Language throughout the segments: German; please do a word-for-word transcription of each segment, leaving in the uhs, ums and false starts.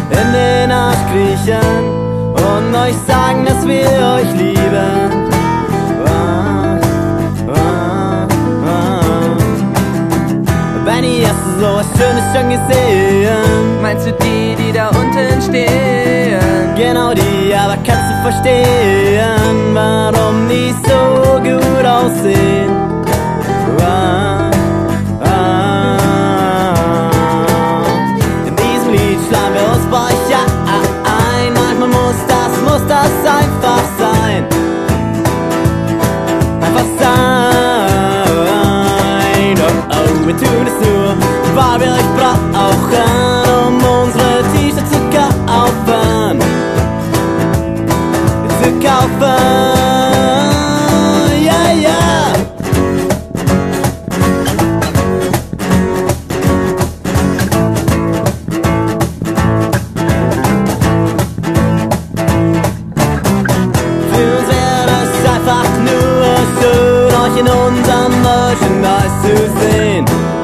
in den Arsch kriechen und euch sagen, dass wir euch lieben. Ah, ah, ah. Benny, hast du sowas Schönes schon gesehen? Meinst du die, die da unten stehen? Genau die, aber kannst du verstehen, warum die so gut aussehen? Ah, ah. In diesem Lied schlagen wir uns bei euch ein. Manchmal muss das, muss das einfach sein. Einfach sein. Oh, oh, wir tun es nur, weil wir euch brauchen, um unsere T-Shirts zu kaufen. Zu kaufen, yeah, yeah. Für uns wäre das einfach nur schön, euch in unserem Merchandise zu sehen.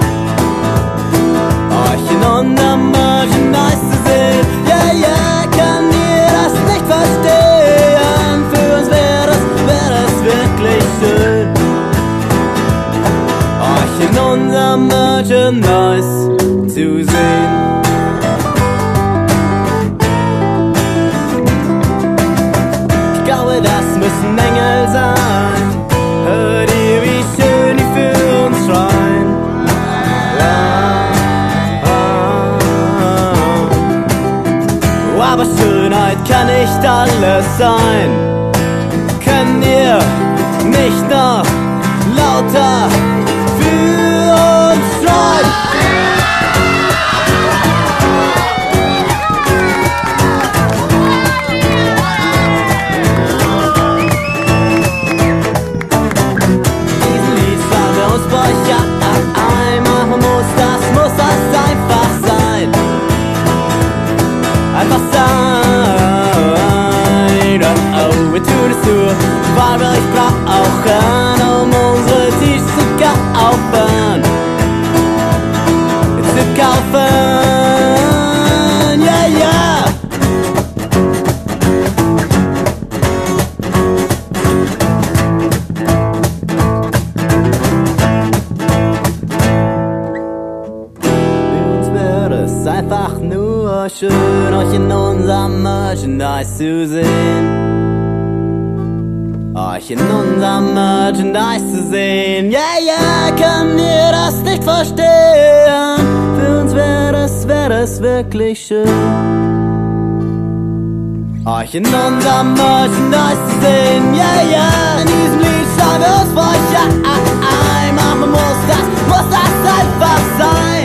Euch in unserem Merchandise zu sehen, yeah, yeah. Kann ihr das nicht verstehen? Für uns wäre das, wäre das wirklich schön, euch in unserem Merchandise zu sehen. Ich glaube, das müssen Engel sein. Hört ihr, wie schön die für uns schreien? Ah, ah. Aber Schönheit kann nicht alles sein. Könnt ihr nicht noch lauter für uns schreien? Diesen Lied fahren wir uns bei euch ein. Machen muss das, muss das einfach sein. Einfach sein. Oh, oh, wir tun es nur, weil wir euch brauchen, um unsere T-Shirts zu kaufen. Zu kaufen, yeah, yeah. Für uns wäre es einfach nur schön, euch in unserem Merchandise zu sehen. Euch in unserem Merchandise zu sehen, yeah, yeah. Könnt ihr das nicht verstehen? Für uns wäre es, wäre es wirklich schön, euch in unserem Merchandise zu sehen, yeah, yeah. In diesem Lied schlagen wir uns bei euch ein. Manchmal muss das, muss das einfach sein.